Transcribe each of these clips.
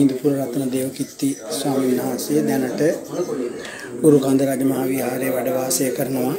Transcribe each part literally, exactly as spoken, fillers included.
මිහිඳුපුර රත්න දේවකිත්ති ස්වාමීන් වහන්සේ දැනට ගුරුකන්ද රජමහා විහාරයේ වැඩ වාසය කරනවා.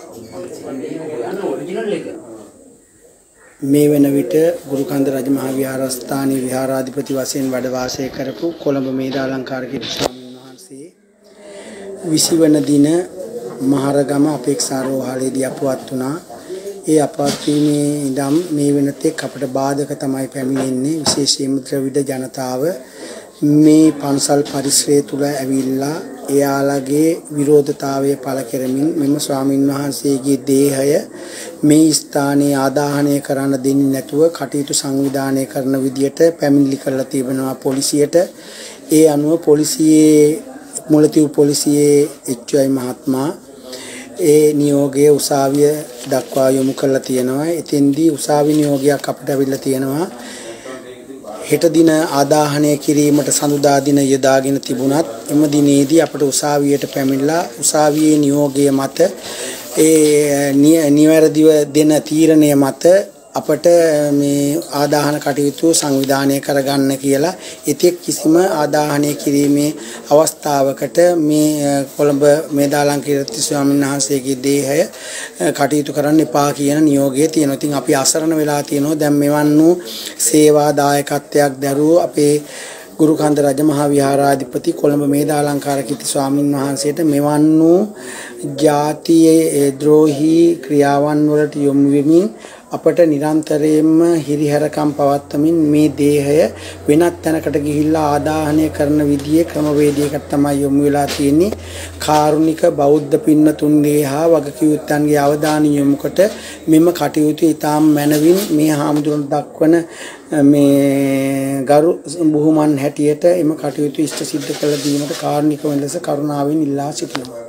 මේ වෙන විට ගුරුකන්ද රජමහා විහාරස්ථානයේ විහාරාධිපති වශයෙන් වැඩ වාසය කරපු කොළඹ මේදාලංකාර කිත්ති ස්වාමීන් වහන්සේ විසි වන දින මහරගම අපේක්ෂා රෝහලේදී අපවත් වුණා. ඒ අපවත් වීමේ ඉඳන් මේ වෙනතෙක් අපට බාධක තමයි පැමිණෙන්නේ. විශේෂයෙන්ම ද්‍රවිඩ ජනතාව මේ පන්සල් පරිසරය තුල ඇවිල්ලා එයාලගේ විරෝධතාවය පළ කරමින් මෙම ස්වාමින් වහන්සේගේ දේහය මේ ස්ථානයේ ආදාහනය කරන්න දෙන්නේ නැතුව කටයුතු සංවිධානය කරන විදියට පැමිණිලි කරලා තිබෙනවා පොලිසියට. ඒ අනුව පොලිසියේ මුලතිව් පොලිසියේ එච් ආයි මහත්මයා ඒ නියෝගයේ උසාවිය දක්වා යොමු කරලා තියෙනවා. එතෙන්දී උසාවි නියෝගයක් අපිට අවිල්ලා තියෙනවා. හෙට දින ආදාහනය කිරීමට සඳුදා දින යොදාගෙන තිබුණත් එම දිනේදී අපට උසාවියට පැමිණලා උසාවියේ නියෝගය මත ඒ නිවැරදිව දෙන තීරණය මත අපට මේ ආදාහන කටයුතු සංවිධානය කරගන්න කියලා එතෙක් කිසිම ආදාහනය කිරීමේ අවස්ථාවකට මේ කොළඹ මේදාලංකාර ස්වාමීන් වහන්සේගේ දේහය කටයුතු කරන්න එපා කියන නියෝගය තියෙනවා. ඉතින් අපි අසරණ වෙලා තියෙනවා. දැන් මෙවන් වූ සේවා දායකත්වයක් දරූ අපේ ගුරුකන්ද රජමහා විහාරාධිපති කොළඹ මේදාලංකාර කිත්ති ස්වාමීන් වහන්සේට මෙවන් වූ ජාතියේ ද්‍රෝහී ක්‍රියාවන් වලට යොමු වෙමින් අපට නිරන්තරයෙන්ම හිරිහැරකම් පවත්වමින් මේ දේහය වෙනත් තැනකට ගිහිල්ලා ආදාහනය කරන විදිහේ ක්‍රමවේදයකට තමයි යොමු වෙලා තියෙන්නේ. කාරුණික බෞද්ධ පින්නතුන්ගේ හා වගකියුත්තන්ගේ අවධානය යොමු කොට මෙම කටයුතු ඉතාම මැනවින් මේ හාමුදුරන් දක්වන මේ ගරු බුහුමන් හැටියට එම කටයුතු ඉෂ්ට සිද්ධ කළ දීමට කාරුණික වෙන ලෙස කරුණාවෙන් ඉල්ලා සිටිනවා.